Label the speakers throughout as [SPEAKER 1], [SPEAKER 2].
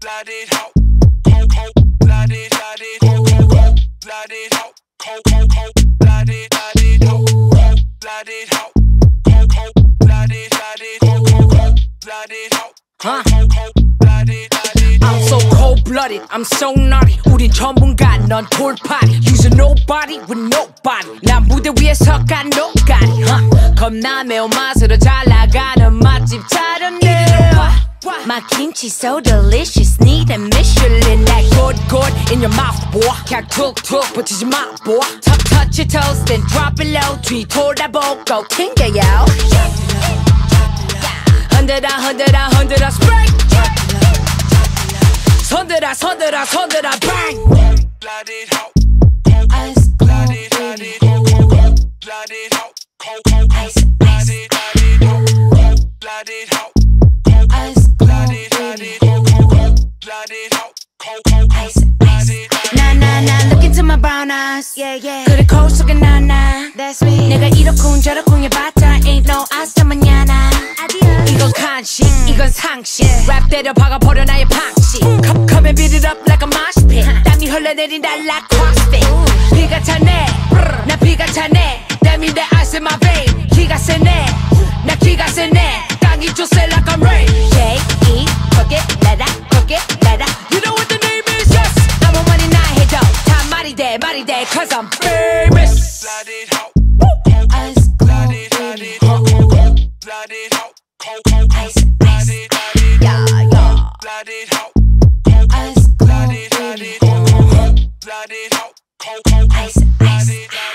[SPEAKER 1] cold-blooded, cold-blooded, cold-blooded, cold-blooded,
[SPEAKER 2] I'm so cold-blooded, I'm so naughty. 우린 전문가, 넌 돌팔이. Use nobody with nobody. 난 무대 위에서 간 nobody. 겁나 매운맛으로 잘 나가는 맛집 차렸네. My kimchi so delicious, need a Michelin. That good, good in your mouth, boy. 그냥 툭툭 붙이지 마, boy. Touch your toes, then drop it low. 뒤 돌아보고 튕겨요. 흔들어, 흔들어, 흔들어, spray. 손들어, 손들어, 손들어, bang. Ice cold-blooded, cold-blooded, ice, ice. Nah, look into my brown eyes. Yeah. 그래 거울 속에 나나. That's me. 내가 이렇군 저렇군 해봤자 ain't no hasta mañana. 이건 간식, 이건 상식. 랩 때려 박아버려 나의 방식. Come and beat it up like a mosh pit. 땀이 흘러내린다 like CrossFit. 비가 차네, 나 비가 차네. That mean that ice in my vein. 기가 세네, 나 기가 세네. 땅이 쪼세 like I'm rain. J.E. cook it, let it, cook it, let it. You know what the name is, yes. 아무 말이나 해도 다 말이 돼, cause I'm famous. Ice cold-blooded, ice, ice. Yeah. Ice cold-blooded, ice, ice.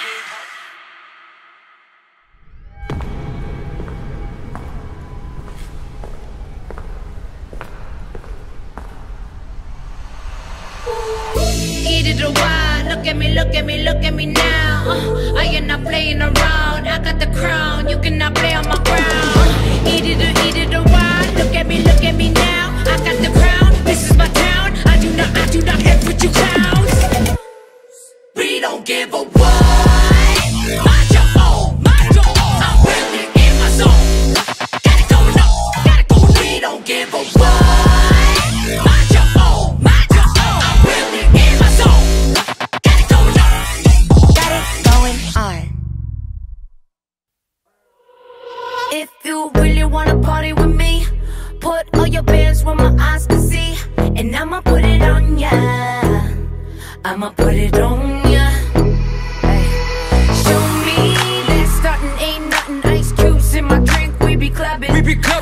[SPEAKER 2] Eat it a while, look at me, look at me, look at me now. I am not playing around, I got the crown, you cannot play on my ground. Eat it a while, look at me now. I got the crown, this is my town. I do not F with you clowns. We don't give a what. Mind your own, I'm really in my zone. Got it going on, we don't give a what. Mind your own, I'm really in my zone. Got it going on. If you really wanna party with me, put all your bands where my eyes can see, and I'ma put it on ya. I'ma put it on ya. Hey. Show me that starting ain't nothing. Ice cubes in my drink, we be clubbing.